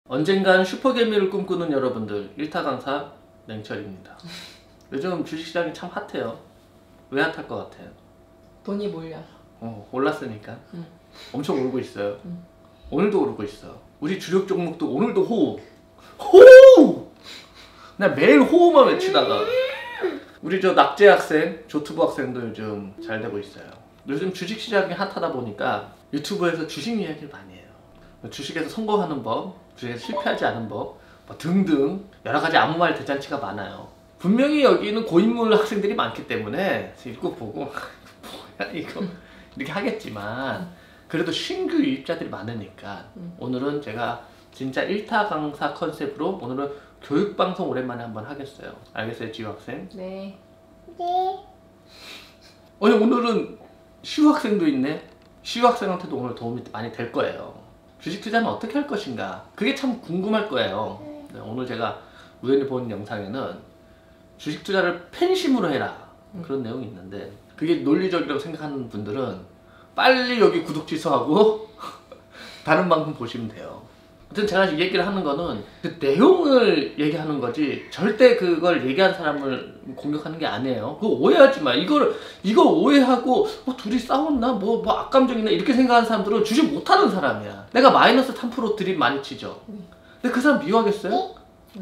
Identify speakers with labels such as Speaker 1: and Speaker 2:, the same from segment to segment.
Speaker 1: 언젠간 슈퍼개미를 꿈꾸는 여러분들, 일타 강사 맹철입니다. 요즘 주식시장이 참 핫해요. 왜 핫할 것 같아요?
Speaker 2: 돈이 몰려서.
Speaker 1: 올랐으니까. 엄청 오르고 있어요.
Speaker 2: 응.
Speaker 1: 오늘도 오르고 있어. 우리 주력 종목도 오늘도 호우! 호우! 나 매일 호우만 외치다가 우리 저 낙제 학생, 조투부 학생도 요즘 잘 되고 있어요. 요즘 주식시장이 핫하다 보니까 유튜브에서 주식 이야기를 많이 해요. 주식에서 성공하는 법, 주식에서 실패하지 않은 법, 뭐 등등 여러 가지 아무 말 대잔치가 많아요. 분명히 여기는 고인물 학생들이 많기 때문에 읽고 보고 뭐야 이거 이렇게 하겠지만 그래도 신규 유입자들이 많으니까 오늘은 제가 진짜 1타 강사 컨셉으로 오늘은 교육방송 오랜만에 한번 하겠어요. 알겠어요, 지우 학생?
Speaker 2: 네.
Speaker 1: 아니 오늘은 시우 학생도 있네. 시우 학생한테도 오늘 도움이 많이 될 거예요. 주식 투자는 어떻게 할 것인가, 그게 참 궁금할 거예요. 네, 오늘 제가 우연히 본 영상에는 주식 투자를 팬심으로 해라 그런 내용이 있는데, 그게 논리적이라고 생각하는 분들은 빨리 여기 구독 취소하고 다른 방송 보시면 돼요. 아무튼 제가 이 얘기를 하는 거는 그 내용을 얘기하는 거지 절대 그걸 얘기한 사람을 공격하는 게 아니에요. 그거 오해하지 마. 이거 오해하고 둘이 싸웠나? 뭐 악감정이나 이렇게 생각하는 사람들은 주식 못하는 사람이야. 내가 마이너스 3% 드립 많이 치죠. 근데 그 사람 미워하겠어요?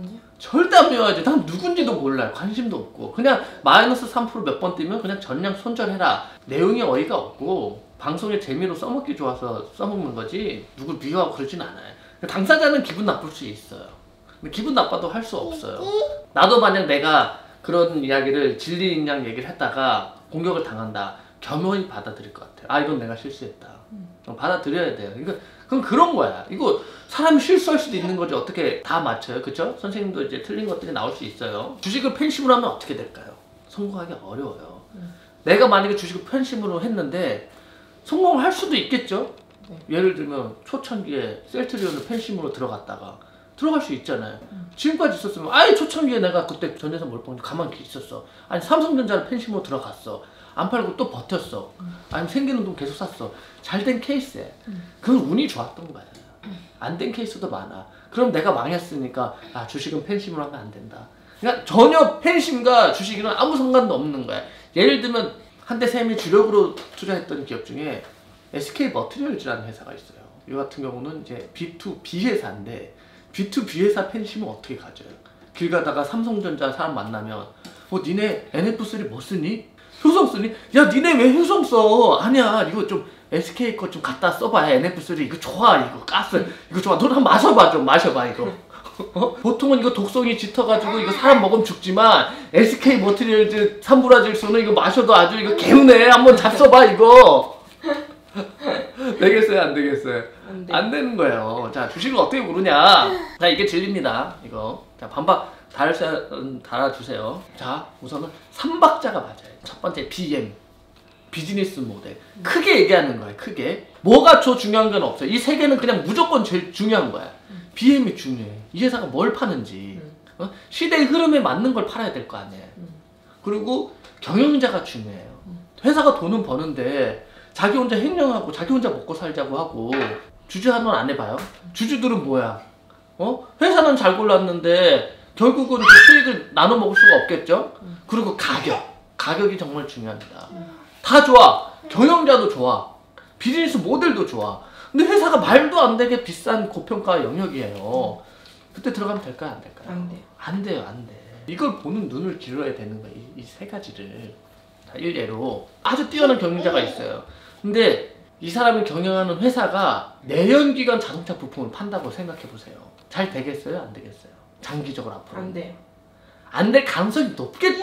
Speaker 1: 절대 안 미워하지. 난 누군지도 몰라요. 관심도 없고. 그냥 마이너스 3% 몇 번 뛰면 그냥 전량 손절해라. 내용이 어이가 없고 방송의 재미로 써먹기 좋아서 써먹는 거지 누굴 미워하고 그러진 않아요. 당사자는 기분 나쁠 수 있어요. 근데 기분 나빠도 할 수 없어요. 나도 만약 내가 그런 이야기를 진리인 양 얘기를 했다가 공격을 당한다, 겸허히 받아들일 것 같아요. 아, 이건 내가 실수했다. 받아들여야 돼요. 그건 그런 거야. 이거 사람이 실수할 수도 있는 거지. 어떻게 다 맞춰요? 그쵸? 선생님도 이제 틀린 것들이 나올 수 있어요. 주식을 팬심으로 하면 어떻게 될까요? 성공하기 어려워요. 내가 만약에 주식을 팬심으로 했는데 성공을 할 수도 있겠죠? 네. 예를 들면 초창기에 셀트리온을 팬심으로 들어갔다가 들어갈 수 있잖아요. 지금까지 있었으면 아예 초창기에 내가 그때 전에서 뭘 보는데 가만히 있었어. 아니 삼성전자를 팬심으로 들어갔어. 안 팔고 또 버텼어. 아니면 생기는 돈 계속 샀어. 잘 된 케이스에 그건 운이 좋았던 거야. 안 된 케이스도 많아. 그럼 내가 망했으니까 아, 주식은 팬심으로 하면 안 된다. 그러니까 전혀 팬심과 주식이랑 아무 상관도 없는 거야. 예를 들면 한대쌤이 주력으로 투자했던 기업 중에 SK 머티리얼즈라는 회사가 있어요. 이 같은 경우는 이제 B2B 회사인데 B2B 회사 팬심은 어떻게 가져요? 길 가다가 삼성전자 사람 만나면 니네 NF3 뭐 쓰니? 효성 쓰니? 야, 니네 왜 효성 써? 아니야, 이거 좀 SK 거 좀 갖다 써봐. NF3 이거 좋아. 이거 가스 이거 좋아. 너 한번 마셔봐. 좀 마셔봐 이거. 보통은 이거 독성이 짙어가지고 이거 사람 먹으면 죽지만 SK 머티리얼즈 삼브라질소는 이거 마셔도 아주 이거 개운해. 한번 잡숴봐 이거. 되겠어요? 안 되겠어요? 안 되는 거예요. 자, 주식을 어떻게 고르냐? 자, 이게 진리입니다. 이거. 자, 반박 달아주세요. 자, 우선은 3박자가 맞아요. 첫 번째 BM, 비즈니스 모델. 크게 얘기하는 거예요. 크게. 뭐가 중요한 건 없어요. 이 세 개는 그냥 무조건 제일 중요한 거야. BM이 중요해. 이 회사가 뭘 파는지. 시대의 흐름에 맞는 걸 팔아야 될 거 아니에요. 그리고 경영자가 중요해요. 회사가 돈은 버는데 자기 혼자 횡령하고 자기 혼자 먹고 살자고 하고 주주 환원 안 해봐요? 주주들은 뭐야? 회사는 잘 골랐는데 결국은 그 수익을 나눠 먹을 수가 없겠죠? 그리고 가격이 정말 중요합니다. 다 좋아. 경영자도 좋아. 비즈니스 모델도 좋아. 근데 회사가 말도 안 되게 비싼 고평가 영역이에요. 그때 들어가면 될까요? 안 될까요?
Speaker 2: 안 돼요.
Speaker 1: 안 돼요. 안 돼. 이걸 보는 눈을 길러야 되는 거예요. 이 세 가지를. 자, 일례로 아주 뛰어난 경영자가 있어요. 근데 이 사람이 경영하는 회사가 내연기관 자동차 부품을 판다고 생각해보세요. 잘 되겠어요? 안 되겠어요? 장기적으로 앞으로?
Speaker 2: 안 돼요.
Speaker 1: 안 될 가능성이 높겠죠.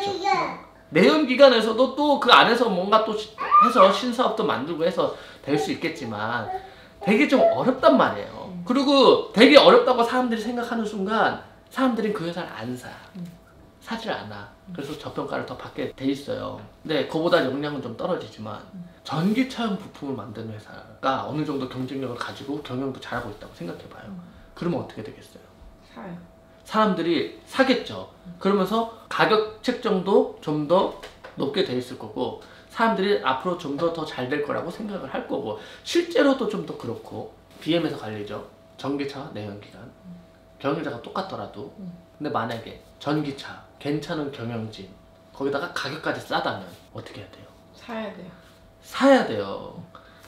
Speaker 1: 내연기관에서도 또 그 안에서 뭔가 또 해서 신사업도 만들고 해서 될 수 있겠지만 되게 좀 어렵단 말이에요. 그리고 되게 어렵다고 사람들이 생각하는 순간 사람들이 그 회사를 안 사. 사질 않아. 그래서 저평가를 더 받게 돼 있어요. 근데 그보다 역량은 좀 떨어지지만 전기차용 부품을 만드는 회사가 어느 정도 경쟁력을 가지고 경영도 잘하고 있다고 생각해봐요. 그러면 어떻게 되겠어요?
Speaker 2: 사요.
Speaker 1: 사람들이 사겠죠. 그러면서 가격 책정도 좀 더 높게 돼 있을 거고 사람들이 앞으로 좀 더 잘 될 거라고 생각을 할 거고 실제로도 좀 더 그렇고 BM에서 갈리죠. 전기차 내연기관. 경영자가 똑같더라도 근데 만약에 전기차, 괜찮은 경영진 거기다가 가격까지 싸다면 어떻게 해야 돼요?
Speaker 2: 사야 돼요.
Speaker 1: 사야 돼요.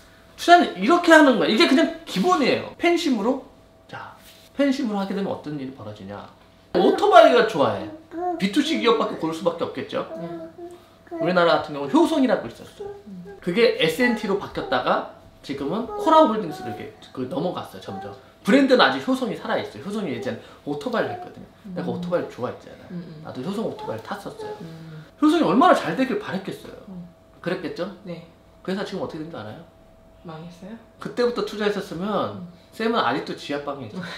Speaker 1: 투자는 이렇게 하는 거야. 이게 그냥 기본이에요. 팬심으로? 자, 팬심으로 하게 되면 어떤 일이 벌어지냐. 오토바이가 좋아해. B2C 기업밖에 고를 수밖에 없겠죠. 우리나라 같은 경우는 효성이라고 있었어요. 그게 S&T로 바뀌었다가 지금은 코라홀딩스로 이렇게 넘어갔어요. 점점. 브랜드는 아직 효성이 살아있어요. 효성이 예전에 오토바이를 했거든요. 내가 오토바이를 좋아했잖아. 나도 효성 오토바이를 탔었어요. 효성이 얼마나 잘 되길 바랬겠어요. 그랬겠죠?
Speaker 2: 네.
Speaker 1: 그 회사 지금 어떻게 된 줄 알아요?
Speaker 2: 망했어요?
Speaker 1: 그때부터 투자했었으면 쌤은 아직도 지하방에 있죠.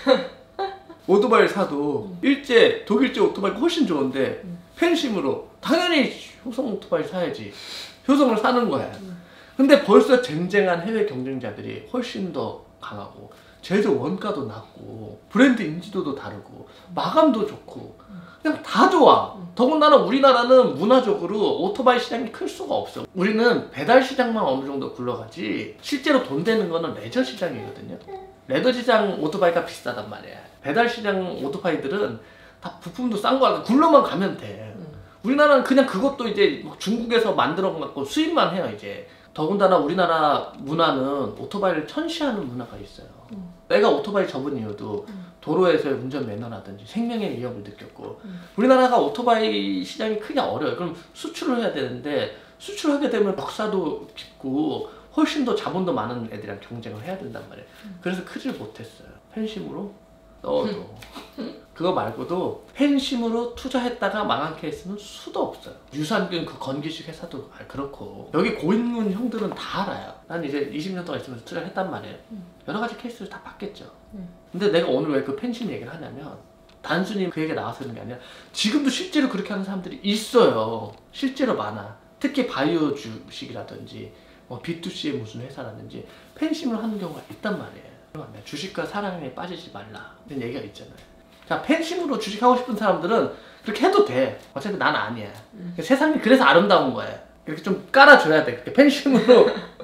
Speaker 1: 오토바이를 사도 일제 독일제 오토바이가 훨씬 좋은데 팬심으로 당연히 효성 오토바이 사야지. 효성을 사는 거야. 근데 벌써 쟁쟁한 해외 경쟁자들이 훨씬 더 강하고 제조 원가도 낮고 브랜드 인지도도 다르고 마감도 좋고 그냥 다 좋아. 더군다나 우리나라는 문화적으로 오토바이 시장이 클 수가 없어. 우리는 배달 시장만 어느 정도 굴러가지 실제로 돈 되는 거는 레저 시장이거든요. 레더 시장 오토바이가 비싸단 말이야. 배달 시장 오토바이들은 다 부품도 싼 거 같아. 굴러만 가면 돼. 우리나라는 그냥 그것도 이제 중국에서 만들어 갖고 수입만 해요 이제. 더군다나 우리나라 문화는 오토바이를 천시하는 문화가 있어요. 내가 오토바이 접은 이유도 도로에서의 운전 매너라든지 생명의 위협을 느꼈고 우리나라가 오토바이 시장이 크게 어려워요. 그럼 수출을 해야 되는데 수출하게 되면 역사도 깊고 훨씬 더 자본도 많은 애들이랑 경쟁을 해야 된단 말이에요. 그래서 크질 못했어요. 팬심으로 넣어도 그거 말고도 팬심으로 투자했다가 망한 케이스는 수도 없어요. 유산균 그 건기식 회사도 그렇고 여기 고인문 형들은 다 알아요. 난 이제 20년 동안 있으면서 투자를 했단 말이에요. 여러 가지 케이스를 다 봤겠죠. 근데 내가 오늘 왜 그 팬심 얘기를 하냐면 단순히 그 얘기가 나와서 그런 게 아니라 지금도 실제로 그렇게 하는 사람들이 있어요. 실제로 많아. 특히 바이오 주식이라든지 뭐 B2C의 무슨 회사라든지 팬심을 하는 경우가 있단 말이에요. 주식과 사랑에 빠지지 말라 이런 얘기가 있잖아요. 자, 팬심으로 주식하고 싶은 사람들은 그렇게 해도 돼. 어차피 난 아니야. 세상이 그래서 아름다운 거야. 이렇게 좀 깔아줘야 돼. 그렇게 팬심으로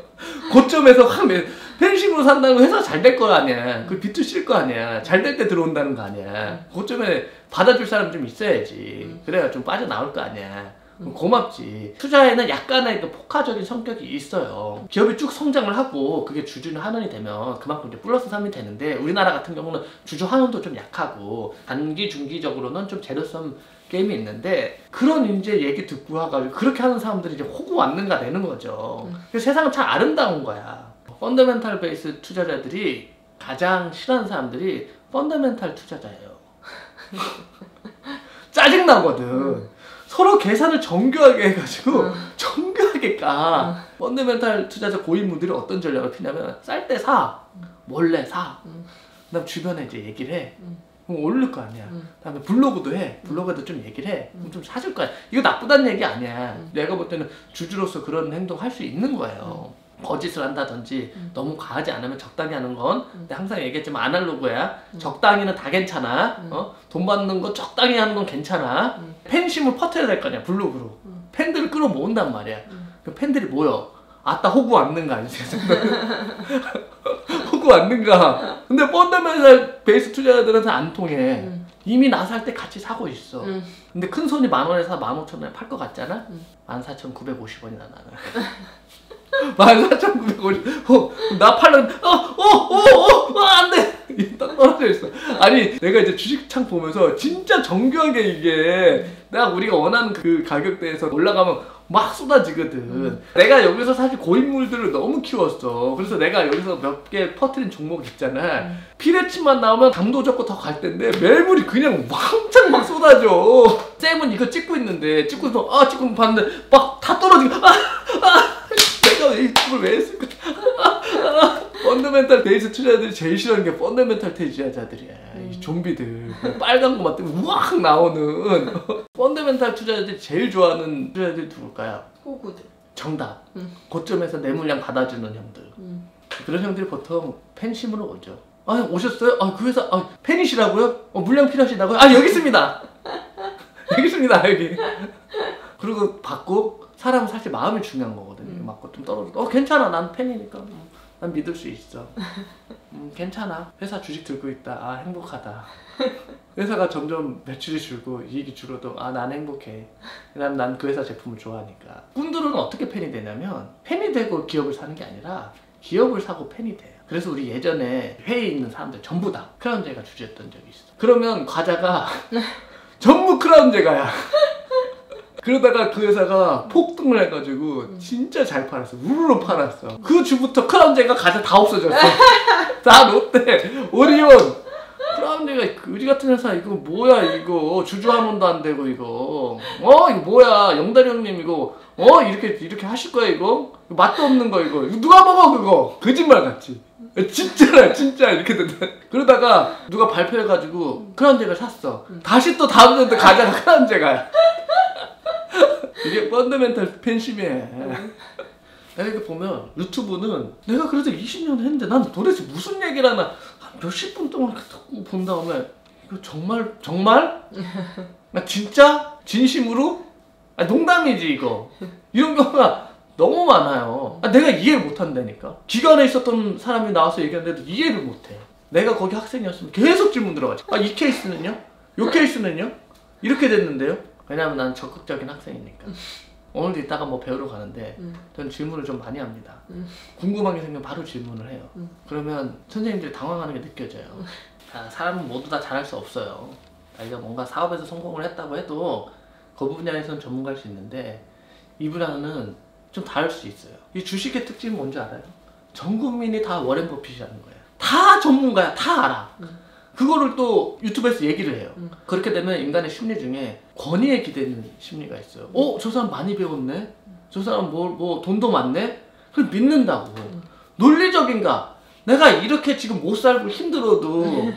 Speaker 1: 고점에서 확 팬심으로 산다는 거 회사가 잘 될 거 아니야. 그 B2C일 거 아니야. 잘 될 때 들어온다는 거 아니야. 고점에 받아줄 사람 좀 있어야지. 그래야 좀 빠져나올 거 아니야. 고맙지. 투자에는 약간의 그 포카적인 성격이 있어요. 기업이 쭉 성장을 하고 그게 주주 환원이 되면 그만큼 이제 플러스 3이 되는데 우리나라 같은 경우는 주주 환원도 좀 약하고 단기 중기적으로는 좀 제로섬 게임이 있는데 그런 이제 얘기 듣고 와가지고 그렇게 하는 사람들이 이제 호구 왔는가 되는 거죠. 그래서 세상은 참 아름다운 거야. 펀더멘탈 베이스 투자자들이 가장 싫어하는 사람들이 펀더멘탈 투자자예요. 짜증나거든. 서로 계산을 정교하게 해가지고 정교하게 까. 펀더멘탈 투자자 고인물들이 어떤 전략을 피냐면 쌀 때 사, 몰래 사. 그다음 주변에 이제 얘기를 해. 그럼 오를 거 아니야. 그다음에 블로그도 해. 블로그에도 좀 얘기를 해. 그럼 좀 사줄 거야. 이거 나쁘다는 얘기 아니야. 내가 볼 때는 주주로서 그런 행동 할 수 있는 거예요. 거짓을 한다든지 너무 과하지 않으면 적당히 하는 건 근데 항상 얘기했지만 아날로그야. 적당히는 다 괜찮아. 돈 받는 거 적당히 하는 건 괜찮아. 팬심을 퍼뜨려야 될 거 아니야. 블로그로. 팬들을 끌어모은단 말이야. 그 팬들이 모여. 아따 호구 왔는가 이 세상에. 호구 왔는가. 근데 펀더멘탈 베이스 투자자들한테 안 통해. 이미 나서 할 때 같이 사고 있어. 근데 큰 손이 10,000원에 사 15,000원에 팔 것 같잖아? 14,950원이나 나는. 14,950원. 나 팔면 안 돼. 딱 떨어져 있어. 아니 내가 이제 주식창 보면서 진짜 정교하게 이게 내가 우리가 원하는 그 가격대에서 올라가면 막 쏟아지거든. 내가 여기서 사실 고인물들을 너무 키웠어. 그래서 내가 여기서 몇 개 퍼뜨린 종목 있잖아. 피레치만 나오면 강도 잡고 더 갈 텐데 매물이 그냥 왕창 막 쏟아져. 쌤은 이거 찍고 있는데 찍고서 찍고 봤는데 막 다 떨어지고 내가 이 팁을 왜 했을까? 펀더멘탈 베이스 투자자들이 제일 싫어하는 게 펀더멘탈 투자자들이야. 이 좀비들 빨간 거만 뜨면 우악 나오는 펀더멘탈 투자자들이 제일 좋아하는 투자자들이 누굴까요?
Speaker 2: 호구들.
Speaker 1: 정답. 고점에서 내 물량 받아주는 형들. 그런 형들이 보통 팬심으로 오죠. 오셨어요? 그 회사 팬이시라고요? 물량 필요하시다고요? 여기 있습니다. 여기 있습니다. 여기. 그리고 받고 사람은 사실 마음이 중요한 거거든요. 맞고 좀 떨어져. 괜찮아. 난 팬이니까. 난 믿을 수 있어. 괜찮아. 회사 주식 들고 있다. 아, 행복하다. 회사가 점점 매출이 줄고 이익이 줄어도 아, 난 행복해. 왜냐면 난 그 회사 제품을 좋아하니까. 꿈들은 어떻게 팬이 되냐면 팬이 되고 기업을 사는 게 아니라 기업을 사고 팬이 돼요. 그래서 우리 예전에 회의에 있는 사람들 전부 다 크라운제가 주주였던 적이 있어. 그러면 과자가 전부 크라운제가야. 그러다가 그 회사가 폭등을 해가지고 진짜 잘 팔았어. 우르르 팔았어. 그 주부터 크라운제가 과자 다 없어졌어. 다 롯데, 오리온. 크라운제가 그지 같은 회사 이거 뭐야 이거 주주 환원도 안 되고 이거 이거 뭐야 영달이 형님 이거 이렇게 하실 거야 이거 맛도 없는 거 이거 누가 먹어 그거 거짓말 같지. 진짜라 진짜 이렇게 된다. 그러다가 누가 발표해가지고 크라운제를 샀어. 다시 또 다음 년도 과자가 크라운제가야. 이게 펀더멘털 팬심이야. 내가 이렇게 보면 유튜브는 내가 그래도 20년 했는데 난 도대체 무슨 얘기를 하나 한 몇십 분 동안 듣고 본 다음에 이거 정말? 나 진짜? 진심으로? 농담이지 이거. 이런 경우가 너무 많아요. 내가 이해를 못한다니까. 기관에 있었던 사람이 나와서 얘기하는데도 이해를 못해. 내가 거기 학생이었으면 계속 질문 들어가지. 이 케이스는요? 요 케이스는요? 이렇게 됐는데요? 왜냐면 난 적극적인 학생이니까. 오늘도 이따가 뭐 배우러 가는데 저는 질문을 좀 많이 합니다. 궁금한 게 생기면 바로 질문을 해요. 그러면 선생님들이 당황하는 게 느껴져요. 자, 사람은 모두 다 잘할 수 없어요. 자기가 뭔가 사업에서 성공을 했다고 해도 그 분야에서는 전문가일 수 있는데 이 분야는 좀 다를 수 있어요. 이 주식의 특징은 뭔지 알아요? 전 국민이 다 워렌 버핏이라는 거예요. 다 전문가야. 다 알아. 그거를 또 유튜브에서 얘기를 해요. 그렇게 되면 인간의 심리 중에 권위에 기대는 심리가 있어요. 저 사람 많이 배웠네? 저 사람 뭐 돈도 많네? 그걸 믿는다고. 논리적인가? 내가 이렇게 지금 못 살고 힘들어도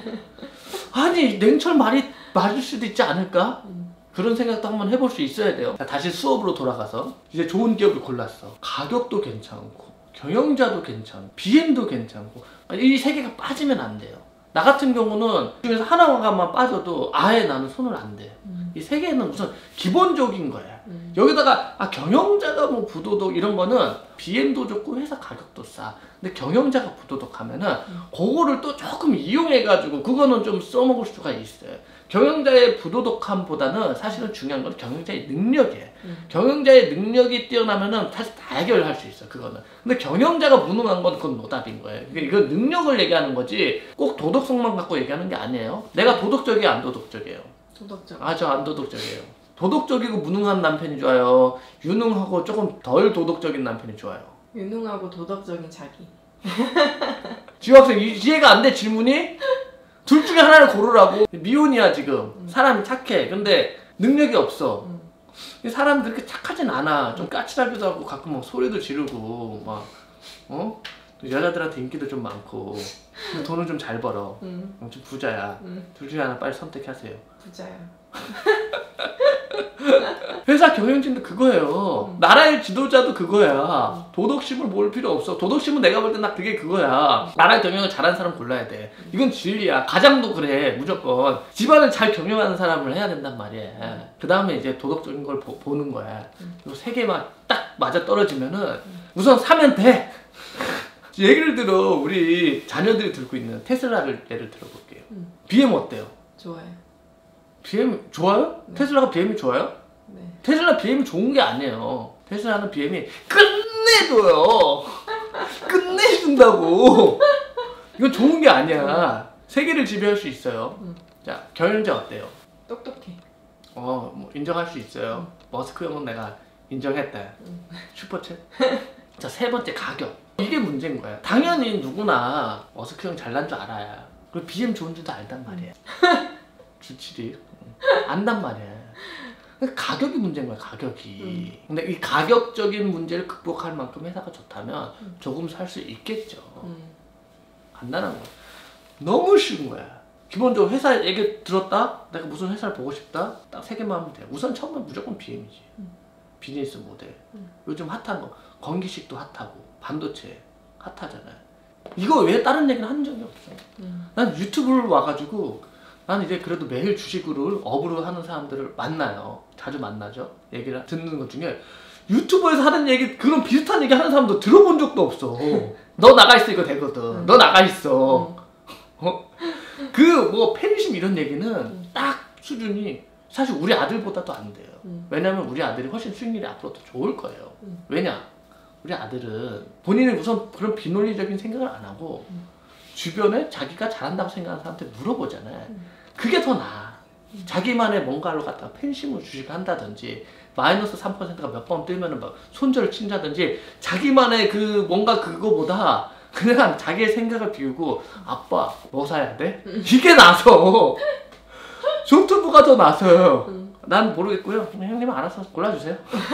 Speaker 1: 아니 냉철 말이 맞을 수도 있지 않을까? 그런 생각도 한번 해볼 수 있어야 돼요. 자, 다시 수업으로 돌아가서 이제 좋은 기업을 골랐어. 가격도 괜찮고 경영자도 괜찮고 BM도 괜찮고 이 세 개가 빠지면 안 돼요. 나 같은 경우는 중에서 하나만 빠져도 아예 나는 손을 안 대. 이 세 개는 우선 기본적인 거야. 여기다가 경영자가 뭐 부도덕 이런 거는 BM도 좋고 회사 가격도 싸. 근데 경영자가 부도덕하면은 그거를 또 조금 이용해가지고 그거는 좀 써먹을 수가 있어요. 경영자의 부도덕함보다는 사실은 중요한 건 경영자의 능력이에요. 경영자의 능력이 뛰어나면은 사실 다 해결할 수 있어 그거는. 근데 경영자가 무능한 건 그건 노답인 거예요. 이건 능력을 얘기하는 거지 꼭 도덕성만 갖고 얘기하는 게 아니에요. 내가 도덕적이에요, 안 도덕적이에요?
Speaker 2: 도덕적.
Speaker 1: 저 안 도덕적이에요. 도덕적이고 무능한 남편이 좋아요? 유능하고 조금 덜 도덕적인 남편이 좋아요?
Speaker 2: 유능하고 도덕적인 자기.
Speaker 1: 지우학생 이해가 안 돼 질문이? 둘 중에 하나를 고르라고. 미혼이야 지금. 사람이 착해. 근데 능력이 없어. 사람이 그렇게 착하진 않아. 좀 까칠하기도 하고 가끔 막 소리도 지르고 막 또 여자들한테 인기도 좀 많고 근데 돈을 좀 잘 벌어. 좀 부자야. 둘 중에 하나 빨리 선택하세요.
Speaker 2: 부자야.
Speaker 1: 회사 경영진도 그거예요. 나라의 지도자도 그거야. 도덕심을 모을 필요 없어. 도덕심은 내가 볼 때 나 그게 그거야. 나라의 경영을 잘하는 사람 골라야 돼. 이건 진리야. 가장도 그래. 무조건. 집안을 잘 경영하는 사람을 해야 된단 말이야. 그 다음에 이제 도덕적인 걸 보는 거야. 요 세 개만 딱 맞아 떨어지면은 우선 사면 돼. 예를 들어 우리 자녀들이 들고 있는 테슬라를 예를 들어볼게요. BM 어때요?
Speaker 2: 좋아요.
Speaker 1: BM 좋아요?
Speaker 2: 네.
Speaker 1: 테슬라가 BM이 좋아요?
Speaker 2: 네.
Speaker 1: 테슬라 BM이 좋은 게 아니에요. 테슬라는 BM이 끝내줘요. 끝내준다고. 이건 좋은 게 아니야. 세계를 지배할 수 있어요. 자, 경영자 어때요?
Speaker 2: 똑똑해.
Speaker 1: 뭐 인정할 수 있어요. 머스크 형은 내가 인정했다. 슈퍼챗. 자, 세 번째 가격. 이게 문제인 거야. 당연히 누구나 머스크 형 잘난 줄 알아야. 그리고 BM 좋은 줄도 알단 말이야. 주치리. 안단 말이야. 가격이 문제인 거야, 가격이. 근데 이 가격적인 문제를 극복할 만큼 회사가 좋다면 조금 살 수 있겠죠. 간단한 거야. 너무 쉬운 거야. 기본적으로 회사 얘기 들었다? 내가 무슨 회사를 보고 싶다? 딱 세 개만 하면 돼. 우선 처음엔 무조건 BM이지. 비즈니스 모델. 요즘 핫한 거. 건기식도 핫하고, 반도체 핫하잖아요. 이거 외에 다른 얘기는 한 적이 없어. 난 유튜브를 와가지고 난 이제 그래도 매일 주식으로 업으로 하는 사람들을 만나요. 자주 만나죠. 얘기를 듣는 것 중에 유튜브에서 하는 얘기 그런 비슷한 얘기 하는 사람도 들어본 적도 없어. 너 나가 있어 이거 되거든. 너 나가 있어. 그 뭐 팬심 이런 얘기는 딱 수준이 사실 우리 아들보다도 안 돼요. 왜냐면 우리 아들이 훨씬 수익률이 앞으로 더 좋을 거예요. 왜냐? 우리 아들은 본인은 우선 그런 비논리적인 생각을 안 하고 주변에 자기가 잘한다고 생각하는 사람한테 물어보잖아요. 그게 더 나아. 자기만의 뭔가를 갖다가 팬심을 주식을 한다든지 마이너스 3%가 몇 번 뜨면은 막 손절을 친다든지 자기만의 그 뭔가 그거보다 그냥 자기의 생각을 비우고 아빠 뭐 사야 돼? 이게 나서 쇼트부가 더 나서요. 난 모르겠고요. 형님 알아서 골라주세요.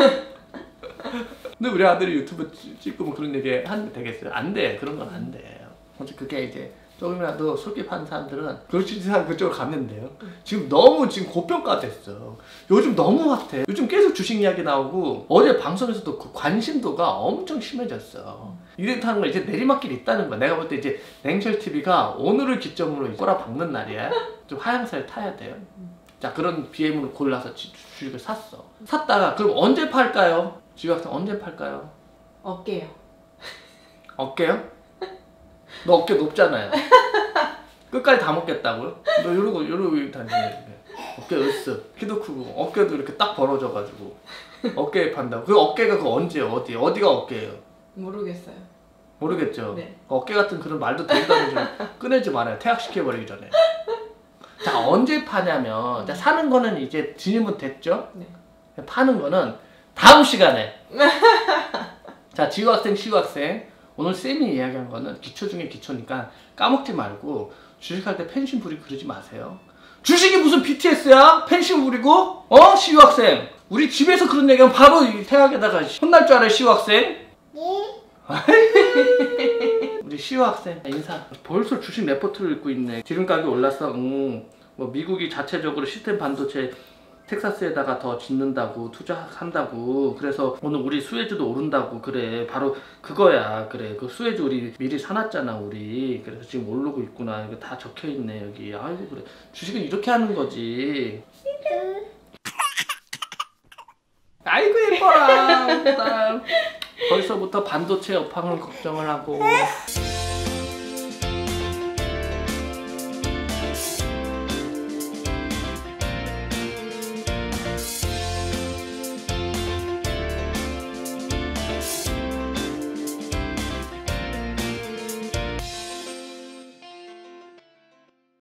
Speaker 1: 근데 우리 아들이 유튜브 찍고 뭐 그런 얘기 하면 되겠어요? 안 돼. 그런 건 안 돼요. 그게 이제 조금이라도 솔깃한 사람들은 그렇지만 그쪽으로 가면 돼요. 지금 너무 지금 고평가됐어. 요즘 너무 핫해. 요즘 계속 주식 이야기 나오고 어제 방송에서도 그 관심도가 엄청 심해졌어. 이렇다는 건 이제 내리막길이 있다는 거야. 내가 볼 때 이제 냉철 TV가 오늘을 기점으로 꼬라박는 날이야. 좀 하향세를 타야 돼요. 자, 그런 BM으로 골라서 주식을 샀어. 샀다가 그럼 언제 팔까요? 지우학생 언제 팔까요?
Speaker 2: 어깨요.
Speaker 1: 어깨요? 너 어깨 높잖아요. 끝까지 다 먹겠다고요? 너 이러고 다니네. 어깨 으쓱. 키도 크고 어깨도 이렇게 딱 벌어져가지고 어깨에 판다고. 그 어깨가 그 언제요? 어디가 어깨예요?
Speaker 2: 모르겠어요.
Speaker 1: 모르겠죠?
Speaker 2: 네.
Speaker 1: 어깨 같은 그런 말도 되지도 좀 꺼내지 말아요. 퇴학시켜버리기 전에. 자, 언제 파냐면 자, 사는 거는 이제 진입은 됐죠?
Speaker 2: 네.
Speaker 1: 파는 거는 다음 시간에. 자, 지우학생, 시우학생 오늘 쌤이 이야기한 거는 기초 중에 기초니까 까먹지 말고 주식할 때 팬심 부리고 그러지 마세요. 주식이 무슨 BTS야? 팬심 부리고? 시우학생 우리 집에서 그런 얘기하면 바로 태학에다가 혼날 줄 알아요. 시우학생. 우리 시우학생 인사. 벌써 주식 레포트를 읽고 있네. 지금 가격이 올랐어. 뭐 미국이 자체적으로 시스템 반도체 텍사스에다가 더 짓는다고 투자한다고. 그래서 오늘 우리 수혜주도 오른다고. 그래 바로 그거야. 그래 그 수혜주 우리 미리 사놨잖아 우리. 그래서 지금 오르고 있구나. 이거 다 적혀있네 여기. 아이고 그래 주식은 이렇게 하는 거지. 아이고 예뻐라. 벌써부터 반도체 업황을 걱정을 하고